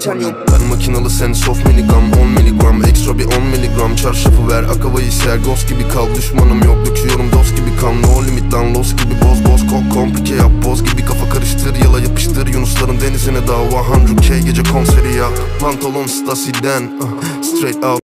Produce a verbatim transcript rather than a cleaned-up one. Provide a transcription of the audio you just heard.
titanium. Ben makinalı, sen soft miligram. On miligram ekstra bir on miligram. Çarşafı ver, akavayı ser. Ghost gibi kal, düşmanım yok, döküyorum dost gibi kan. No limit lan, los gibi boz boz. Kok komplike yap, boz gibi kafa karıştır. Yala yapıştır, Yunusların denizine dava. Hundred K gece konseri ya. Pantolon Stasi'den uh, straight out